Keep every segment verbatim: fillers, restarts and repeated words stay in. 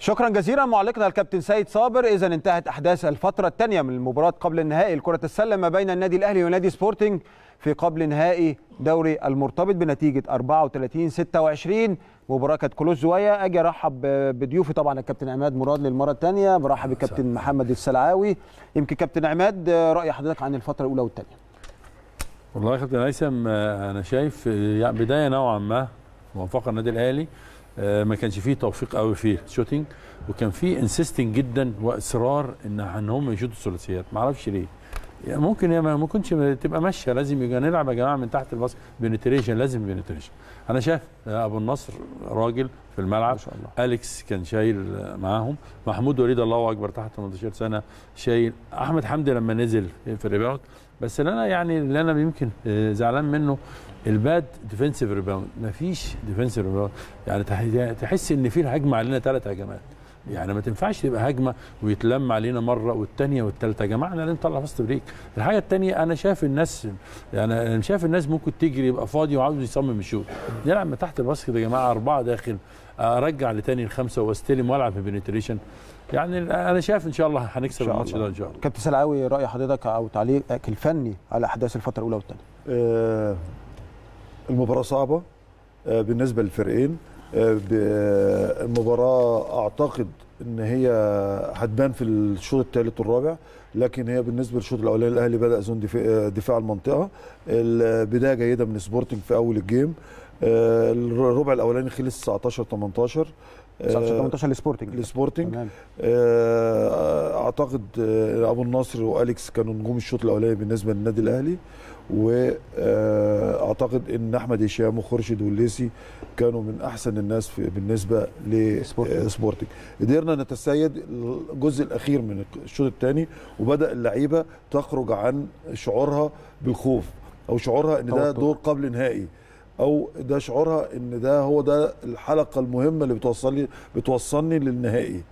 شكرا جزيلا معلقنا الكابتن سيد صابر. اذا انتهت احداث الفتره الثانيه من المباراه قبل النهائي لكره السله ما بين النادي الاهلي ونادي سبورتنج في قبل نهائي دوري المرتبط بنتيجه أربعة وثلاثين ستة وعشرين. مباراه كانت كلوز زوايا. اجي ارحب بديوفي طبعا الكابتن عماد مراد للمره الثانيه، برحب بالكابتن محمد السلعاوي. يمكن كابتن عماد راي حضرتك عن الفتره الاولى والثانيه؟ والله يا كابتن هيثم انا شايف بدايه نوعا ما موفقه النادي الاهلي، ما كانش فيه توفيق قوي في الشوتينج، وكان فيه انسيستنج جدا واصرار ان ان هم يشوطوا الثلاثيات. ما اعرفش ليه، يعني ممكن هي ما ممكنش تبقى ماشيه، لازم يبقى نلعب يا جماعه من تحت الباسكت بنتريشن، لازم بنتريشن. انا شايف ابو النصر راجل في الملعب ما شاء الله. اليكس كان شايل معاهم، محمود وليد الله اكبر تحت ثمانية عشر سنه شايل، احمد حمدي لما نزل في الريباوند. بس اللي انا يعني اللي انا يمكن زعلان منه الباد ديفنسيف ريباوند، مفيش ديفنسيف ريباوند. يعني تحس ان في الهجمه علينا ثلاث هجمات، يعني ما تنفعش تبقى هجمه ويتلم علينا مره والثانيه والثالثه. يا جماعه احنا لازم نطلع فاست بريك. الحاجه الثانيه انا شايف الناس، يعني انا شايف الناس ممكن تجري يبقى فاضي وعاوز يصمم الشوط، نلعب من تحت الباسكت يا جماعه، اربعه داخل ارجع لثاني الخمسه واستلم والعب في بنتريشن. يعني انا شايف ان شاء الله هنكسب الماتش ده ان شاء الله. كابتن سلعاوي راي حضرتك او تعليقك الفني على احداث الفتره الاولى والثانيه؟ آه المباراه صعبه آه بالنسبه للفريقين. آه المباراه اعتقد ان هي هتبان في الشوط الثالث والرابع، لكن هي بالنسبه للشوط الاولاني الاهلي بدا زون دفاع, دفاع المنطقه. البدايه جيده من سبورتنج في اول الجيم. آه الربع الاولاني خلص تسعتاشر تمنتاشر تسعتاشر تمنتاشر لسبورتنج لسبورتنج اعتقد ابو النصر واليكس كانوا نجوم الشوط الاولاني بالنسبه للنادي الاهلي، واعتقد ان احمد هشام وخورشيد والليسي كانوا من احسن الناس في بالنسبه لسبورتنج. قدرنا نتسيد الجزء الاخير من الشوط الثاني، وبدا اللعيبه تخرج عن شعورها بالخوف او شعورها ان ده دور قبل نهائي، او ده شعورها ان ده هو ده الحلقه المهمه اللي بتوصلني بتوصلني للنهائي.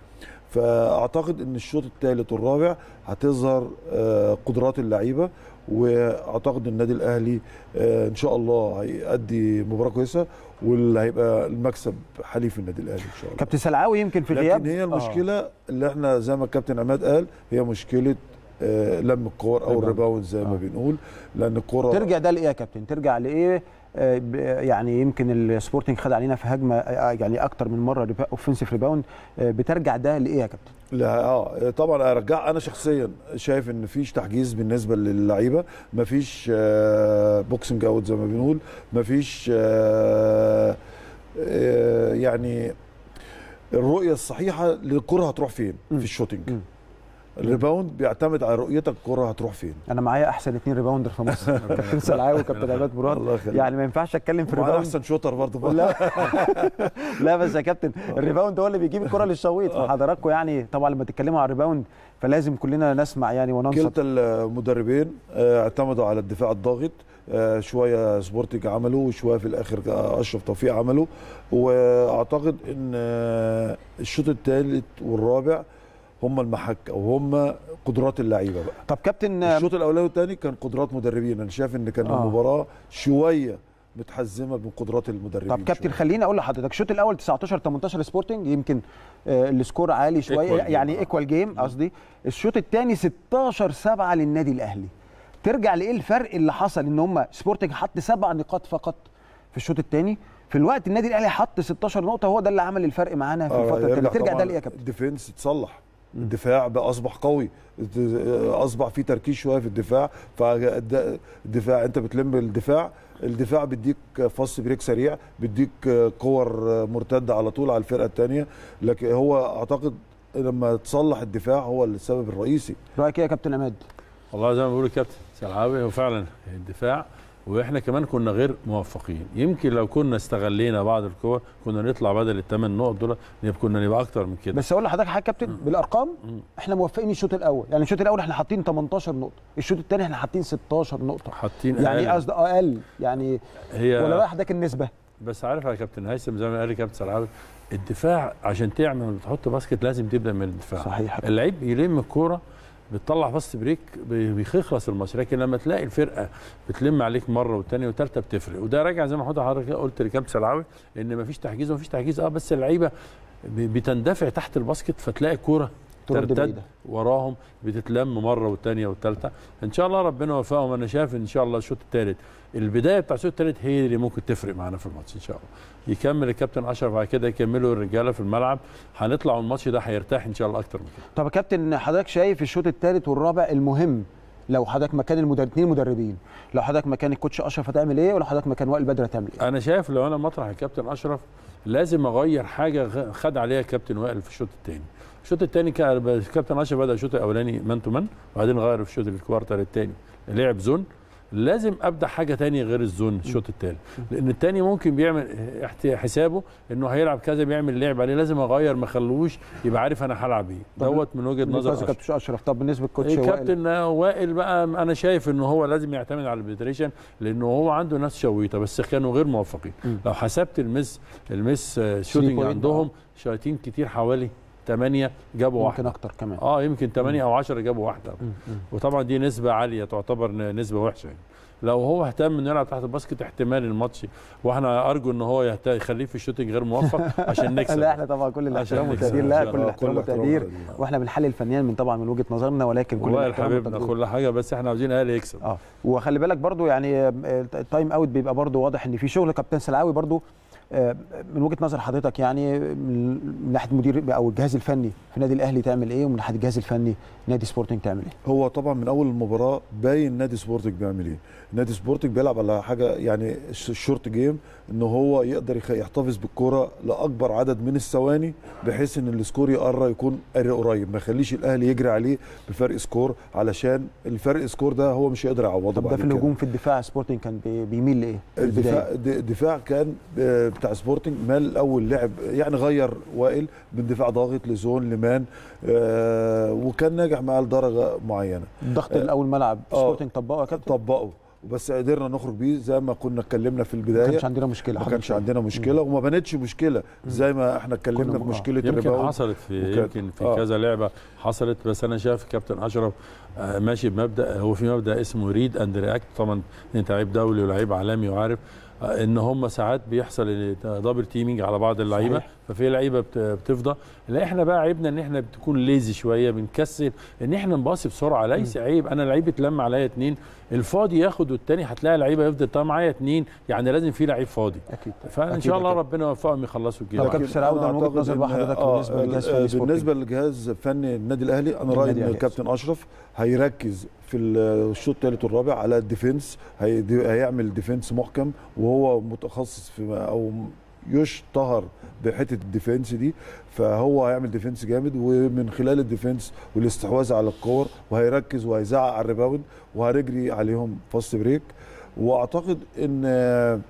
فاعتقد ان الشوط الثالث والرابع هتظهر قدرات اللعيبه، واعتقد النادي الاهلي ان شاء الله هيأدي مباراه كويسه، واللي هيبقى المكسب حليف النادي الاهلي ان شاء الله. كابتن سلعاوي يمكن في الغياب، لكن هي المشكله آه. اللي احنا زي ما الكابتن عماد قال هي مشكله آه لم الكور او الريباوند زي آه. ما بنقول، لان الكره ترجع ده لايه يا كابتن؟ ترجع لايه؟ آه يعني يمكن السبورتنج خد علينا في هجمه آه يعني اكتر من مره اوفنسيف ريباوند، آه بترجع ده لايه يا كابتن؟ لا اه طبعا ارجع. انا شخصيا شايف ان مفيش تحجيز بالنسبه للعيبه، مفيش آه بوكسنج اوت زي ما بنقول، مفيش آه آه يعني الرؤيه الصحيحه للكره هتروح فين م. في الشوتنج. م. الريباوند بيعتمد على رؤيتك الكره هتروح فين. انا معايا احسن اثنين ريباوندر في مصر، كابتن سلعاوي وكابتن عماد مراد، يعني ما ينفعش اتكلم في الريباوند. احسن شوتر برضه. لا لا بس يا كابتن الريباوند هو اللي بيجيب الكره للشويط، فحضراتكم يعني طبعا لما تتكلموا على الريباوند فلازم كلنا نسمع يعني وننصت. كلتا المدربين اعتمدوا على الدفاع الضاغط، شويه سبورتنج عملوا وشويه في الاخر اشرف توفيق عملوا، واعتقد ان الشوط الثالث والرابع هم المحك او هم قدرات اللعيبه بقى. طب كابتن الشوط الاولاني والثاني كان قدرات مدربين، انا شايف ان كان آه. المباراه شويه متحزمه من قدرات المدربين. طب كابتن خليني اقول لحضرتك الشوط الاول تسعتاشر تمنتاشر سبورتنج، يمكن آه السكور عالي شويه يعني ايكوال جيم قصدي. الشوط الثاني ستاشر سبعة للنادي الاهلي. ترجع لايه الفرق اللي حصل؟ ان هم سبورتنج حط سبع نقاط فقط في الشوط الثاني، في الوقت النادي الاهلي حط ستاشر نقطه، هو ده اللي عمل الفرق معانا في الفتره الثانيه. ترجع ده لايه يا كابتن؟ الديفنس اتصلح، الدفاع بقى اصبح قوي، اصبح في تركيز شويه في الدفاع، فالدفاع انت بتلم الدفاع، الدفاع بيديك فاست بريك سريع، بيديك كور مرتده على طول على الفرقه الثانيه. لكن هو اعتقد لما تصلح الدفاع هو السبب الرئيسي. رايك ايه يا كابتن عماد؟ والله زي ما بيقول الكابتن سلعاوي هو فعلا الدفاع، واحنا كمان كنا غير موفقين. يمكن لو كنا استغلينا بعض الكور كنا نطلع بدل الثمان نقط دول كنا نبقى اكتر من كده. بس اقول لحضرتك حاجه كابتن، بالارقام احنا موفقين الشوط الاول، يعني الشوط الاول احنا حاطين تمنتاشر نقطه، الشوط الثاني احنا حاطين ستاشر نقطه، حاطين يعني قصدي اقل يعني هي ولا رايح حضرتك النسبه. بس عارف يا كابتن هيثم زي ما قال كابتن سلعاوي، الدفاع عشان تعمل تحط باسكت لازم تبدا من الدفاع. صحيح. اللعيب يلم الكوره بتطلع فاست بريك بيخلص الماتش، لكن لما تلاقي الفرقه بتلم عليك مره والثانيه والثالثه بتفرق. وده راجع زي ما حضرتك قلت لكابتن سلعاوي ان مفيش تحجيز ومفيش تحجيز اه بس اللعيبه بتندفع تحت الباسكت فتلاقي كوره ترتد وراهم بتتلم مره والثانيه والثالثه. ان شاء الله ربنا يوفقهم. انا شايف ان شاء الله الشوط الثالث البدايه بتاع الشوط الثالث هي اللي ممكن تفرق معانا في الماتش ان شاء الله. يكمل الكابتن اشرف بعد كده يكملوا الرجاله في الملعب، هنطلع الماتش ده هيرتاح ان شاء الله اكتر من كده. طب يا كابتن حضرتك شايف الشوط الثالث والرابع المهم لو حضرتك مكان المدربين مدربين، لو حضرتك مكان الكوتش اشرف هتعمل ايه ولو حضرتك مكان وائل بدر هتعمل ايه؟ انا شايف لو انا مطرح الكابتن اشرف لازم اغير حاجه خد عليها الكابتن وائل في الشوط الثاني. الشوط الثاني كابتن اشرف بدا الشوط الاولاني مان تو مان وبعدين غير في الشوط الكوارتر الثاني لعب زون. لازم ابدا حاجه ثانيه غير الزون الشوط الثالث، لان الثاني ممكن بيعمل حسابه انه هيلعب كذا بيعمل لعب عليه، لازم اغير ما اخلوش يبقى عارف انا هلعب ايه. دوت من وجهه نظر كابتن اشرف. طب بالنسبه للكوتش وائل كابتن وائل بقى انا شايف انه هو لازم يعتمد على البيتريشن لانه هو عنده ناس شويطه بس كانوا غير موفقين. م. لو حسبت المس المس شوتنج عندهم شايطين كتير حوالي ثمانية جابوا واحده، يمكن اكتر كمان اه يمكن ثمانية او عشرة جابوا واحده. م. م. وطبعا دي نسبه عاليه تعتبر نسبه وحشه يعني. لو هو اهتم انه يلعب تحت الباسكت احتمال الماتش، واحنا ارجو ان هو يخليه في الشوتنج غير موفق عشان نكسب. لا احنا طبعا كل الاحترام والتقدير، لا كل الاحترام والتقدير، واحنا بنحلل فنيا من طبعا من وجهه نظرنا، ولكن كل الاحترام والتقدير كل حاجه بس احنا عاوزين الاهلي يكسب. اه وخلي بالك برضو يعني التايم اوت بيبقى برضو واضح ان في شغل. كابتن سلعاوي برضو من وجهه نظر حضرتك يعني من ناحيه المدير او الجهاز الفني في النادي الاهلي تعمل ايه، ومن ناحيه الجهاز الفني نادي سبورتنج تعمل ايه؟ هو طبعا من اول المباراه باين نادي سبورتنج بيعمل ايه. نادي سبورتنج بيلعب على حاجه يعني الشورت جيم، ان هو يقدر يحتفظ بالكره لاكبر عدد من الثواني بحيث ان السكور يقرب يكون قريب، ما يخليش الاهلي يجري عليه بفرق سكور، علشان الفرق سكور ده هو مش هيقدر يعوضه. طب ده في الهجوم في الدفاع سبورتنج كان بيميل لايه؟ الدفاع الدفاع كان بتاع سبورتنج مال الاول لعب يعني غير وائل من دفاع ضاغط لزون لمان، آه وكان ناجح معاه لدرجه معينه. الضغط آه الاول ملعب سبورتنج طبقه يا كابتن؟ طبقه بس قدرنا نخرج بيه زي ما كنا اتكلمنا في البدايه. ما كانش عندنا مشكله، ما كانش عندنا مشكله وما بانتش مشكله زي ما احنا اتكلمنا في مشكله الريباوند. يمكن حصلت في يمكن في آه. كذا لعبه حصلت، بس انا شايف كابتن اشرف آه ماشي بمبدا، هو في مبدا اسمه ريد اند رياكت. طبعا انت لعيب دولي ولعيب عالمي وعارف آه ان هم ساعات بيحصل دبل تيمينج على بعض اللعيبه، ففي لعيبه بتفضى. لا احنا بقى عيبنا ان احنا بتكون ليزي شويه، بنكسل ان احنا نباصي بسرعه. ليس عيب انا لعيب اتلم عليا اثنين الفاضي ياخد والثاني هتلاقي لعيبه يفضل طالع معايا اثنين، يعني لازم في لعيب فاضي. اكيد فان شاء الله ربنا يوفقهم يخلصوا الجيم. طب كابتن سلعاوي ده من وجهه نظر حضرتك بالنسبه للجهاز الفني بالنسبه للجهاز الفني النادي الاهلي، انا رايي ان الكابتن اشرف هيركز في الشوط الثالث والرابع على الديفنس، هيعمل ديفنس محكم وهو متخصص في او يشتهر بحته الديفنس دي، فهو هيعمل ديفنس جامد ومن خلال الديفنس والاستحواذ على الكور، وهيركز وهيزعق على الريباوند وهنجري عليهم فاست بريك. واعتقد ان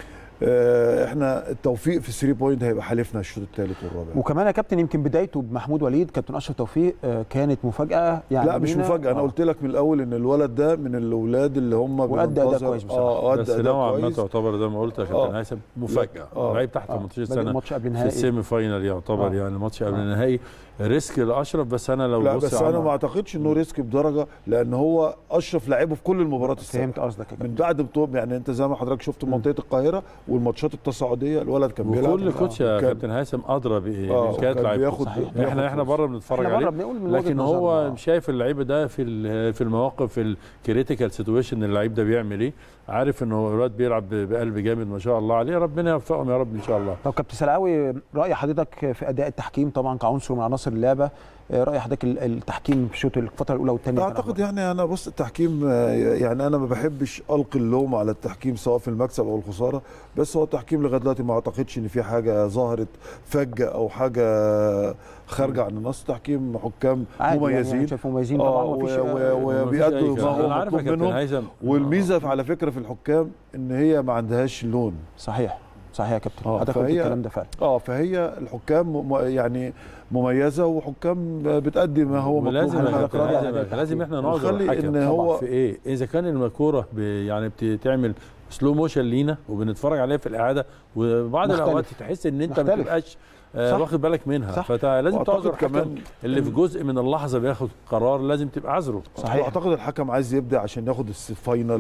احنا التوفيق في الثري بوينت هيبقى حالفنا الشوط الثالث والرابع. وكمان يا كابتن يمكن بدايته بمحمود وليد كابتن اشرف توفيق كانت مفاجاه يعني. لا مش مفاجاه، انا قلت لك من الاول ان الولد ده من الاولاد اللي هم وادى اداء كويس بصراحه. بس نوعا ما تعتبر زي ما قلت يا كابتن هيثم مفاجاه. لعيب تحت ثمانية عشر سنه الماتش قبل النهائي في السيمي فاينال يعتبر آه. يعني الماتش قبل النهائي ريسك لاشرف، بس انا لو لا بس انا ما اعتقدش انه ريسك بدرجه، لان هو اشرف لعبه في كل المباريات السابقه. فهمت قصدك يا كابتن. من بعد بطوله يعني انت زي ما حضرتك شفت منطقه القاهره والماتشات التصاعديه الولد كان بيلعب. وكل كوتش يا كابتن هيثم ادرى بامكانيات لعيبته. احنا احنا بره بنتفرج عليه، لكن هو شايف اللعيبه ده في في المواقف الكريتيكال سيتويشن اللعيب ده بيعمل ايه، عارف انه الولد بيلعب بقلب جامد ما شاء الله عليه. ربنا يوفقهم يا رب ان شاء الله. طب كابتن سلعاوي راي حضرتك في اداء التحكيم طبعا كعنصر من عناصر اللعبه، راي حضرتك التحكيم في الشوط الفتره الاولى والثانيه؟ اعتقد يعني انا بص التحكيم يعني انا ما بحبش القي اللوم على التحكيم سواء في المكسب او الخساره، بس هو التحكيم لغايه دلوقتي ما اعتقدش ان في حاجه ظهرت فجه او حاجه خارجه عن النص. تحكيم حكام مميزين يعني مميزين طبعا وبيأدوا ما هو مطلوب منهم. والميزه على فكره في الحكام ان هي ما عندهاش لون. صحيح صحيح يا كابتن، حضرتك قلت الكلام ده فعلا. اه فهي الحكام يعني مميزه وحكام بتأدي ما هو مطلوب منها. لازم, لازم احنا نعذر الحكم هو في ايه؟ اذا كان الكوره يعني بتعمل سلو موشن لينا وبنتفرج عليها في الاعاده، وبعض الاوقات تحس ان انت ما بتبقاش آه واخد بالك منها، فلازم تعذر كمان اللي في جزء من اللحظه بياخد قرار لازم تبقى عذره. صحيح. اعتقد الحكم عايز يبدع عشان ياخد الفاينل،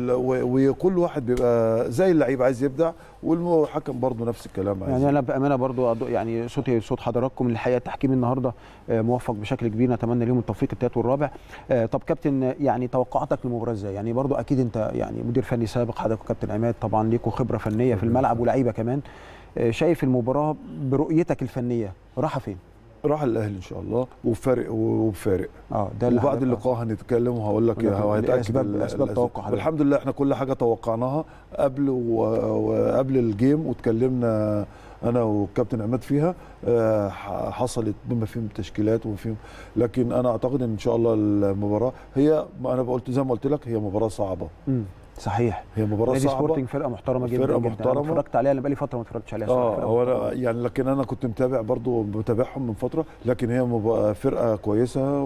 وكل واحد بيبقى زي اللعيب عايز يبدع، والحكم برضه نفس الكلام عايز. يعني انا بامانه برضه يعني صوتي صوت حضراتكم، الحقيقه التحكيم النهارده موفق بشكل كبير، نتمنى لهم التوفيق الثالث والرابع. طب كابتن، يعني توقعاتك للمباراه ازاي؟ يعني برضه اكيد انت يعني مدير فني سابق، حضرتك وكابتن عماد طبعا ليكوا خبره فنيه في الملعب ولاعيبه كمان، شايف المباراه برؤيتك الفنيه رايحه فين؟ راح الاهلي ان شاء الله، وفارق وبفارق. اه ده اللي وبعد اللقاء هنتكلم وهقول لك هيتاكد اسباب اسباب توقع. الحمد لله احنا كل حاجه توقعناها قبل وقبل الجيم، واتكلمنا انا والكابتن عماد فيها، حصلت بما فيهم تشكيلات وما فيهم، لكن انا اعتقد ان شاء الله المباراه هي، انا قلت زي ما قلت لك، هي مباراه صعبه. امم صحيح، هي مباراه نادي صعبه. سبورتنج فرقه محترمه جدا فرقه جدا محترمه، انا اتفرجت عليها، انا بقالي فتره ما اتفرجتش عليها اه هو أنا يعني، لكن انا كنت متابع برضو متابعهم من فتره، لكن هي فرقه كويسه،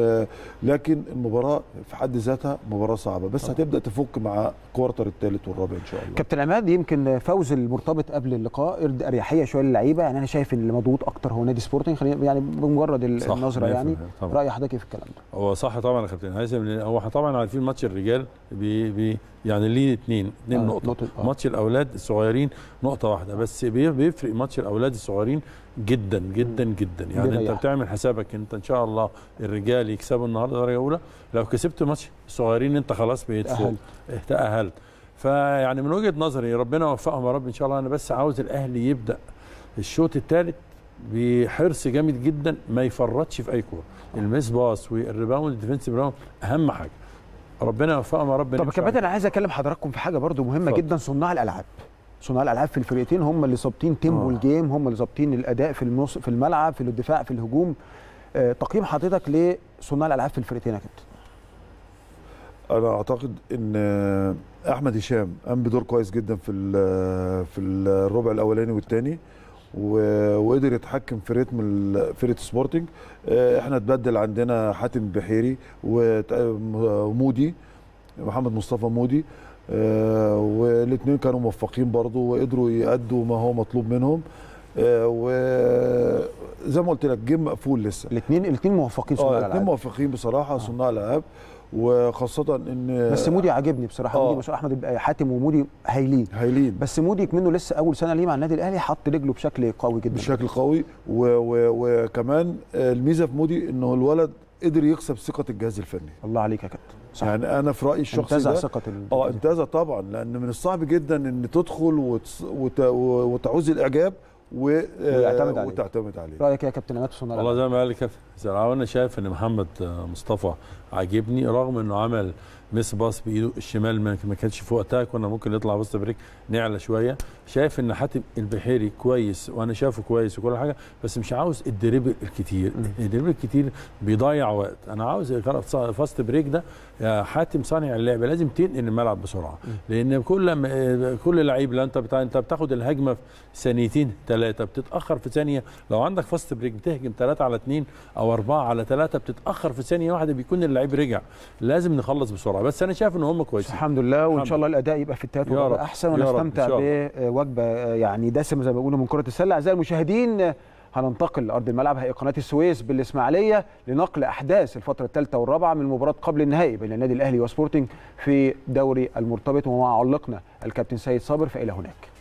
ولكن المباراه في حد ذاتها مباراه صعبه، بس هتبدا تفك مع الكوارتر الثالث والرابع ان شاء الله. كابتن عماد، يمكن فوز المرتبط قبل اللقاء ادى اريحيه شويه للعيبه، يعني انا شايف ان اللي مضغوط اكتر هو نادي سبورتنج، يعني بمجرد النظره. يعني راي حضرتك ايه في الكلام ده؟ هو صح طبعا يا كابتن هيثم، هو طبعا عارفين ماتش الرجال بي بي يعني ليه اثنين اثنين آه نقطه، آه. ماتش الاولاد الصغيرين نقطه واحده بس، بيفرق ماتش الاولاد الصغيرين جدا جدا جدا. يعني انت يعني. بتعمل حسابك انت ان شاء الله الرجال يكسبوا النهارده درجه اولى، لو كسبت ماتش الصغيرين انت خلاص بقيت فوق، تاهلت. فيعني من وجهه نظري ربنا يوفقهم يا رب ان شاء الله. انا بس عاوز الاهلي يبدا الشوط الثالث بحرص جامد جدا، ما يفرطش في اي كوره، الميس باص والريباوند الديفنسيف راوند اهم حاجه، ربنا يوفقهم يا رب. طب كابتن، انا عايز اكلم حضراتكم في حاجه برضو مهمه فضل. جدا، صناع الالعاب. صناع الالعاب في الفرقتين هم اللي ظابطين تيمبو الجيم، هم اللي ظابطين الاداء في النص في الملعب، في الدفاع، في الهجوم. آه تقييم حضرتك لصناع الالعاب في الفرقتين يا كابتن؟ انا اعتقد ان احمد هشام قام بدور كويس جدا في في الربع الاولاني والثاني، وقدر يتحكم في رتم فرقه سبورتنج. احنا اتبدل عندنا حاتم البحيري ومودي، محمد مصطفى مودي، والاثنين كانوا موفقين برضو وقدروا يأدوا ما هو مطلوب منهم. وزي ما قلت لك جيم مقفول لسه. الاثنين الاثنين موفقين صناع الالعاب. الاثنين موفقين بصراحه صناع الالعاب، وخاصه ان بس مودي عاجبني بصراحه. مودي مش احمد حاتم ومودي هايلين هايلين بس مودي منه لسه اول سنه ليه مع النادي الاهلي، حط رجله بشكل قوي جدا بشكل قوي. وكمان الميزه في مودي انه الولد قدر يكسب ثقه الجهاز الفني. الله عليك يا كابتن. صح. يعني انا في رايي الشخصي انتزع ثقه اه انتزع طبعا، لان من الصعب جدا ان تدخل وت... وت... وتعوز الاعجاب و... ويعتمد عليه. وتعتمد عليه. رايك يا كابتن عماد في صناعه؟ والله زي ما قال كابتن زرعاوي، انا شايف ان محمد مصطفى عاجبني، رغم انه عمل مس باص بايده الشمال ما كانش في وقتها، كنا ممكن نطلع بوست بريك نعلى شويه. شايف ان حاتم البحيري كويس، وانا شايفه كويس وكل حاجه، بس مش عاوز الدريبل الكتير. الدريبل الكتير بيضيع وقت. انا عاوز فاست بريك ده يا حاتم صانع اللعبه، لازم تنقل الملعب بسرعه، لان كل كل لعيب لا انت بتاع انت بتاخد الهجمه في ثانيتين ثلاثه، بتتاخر في ثانيه. لو عندك فاست بريك بتهجم ثلاثه على اثنين او اربعه على ثلاثه، بتتاخر في ثانيه واحده، بيكون اللعيب رجع. لازم نخلص بسرعه، بس انا شايف ان هم كويسين الحمد لله، وان شاء الله الاداء يبقى في التالت ويبقى احسن، ونستمتع بوجبه يعني دسمه زي ما بيقولوا من كره السله. اعزائي المشاهدين، هننتقل لارض الملعب هيئه قناه السويس بالاسماعيليه لنقل احداث الفتره الثالثه والرابعه من مباراه قبل النهائي بين النادي الاهلي وسبورتنج في دوري المرتبط، ومع علقنا الكابتن سيد صابر، فالى هناك.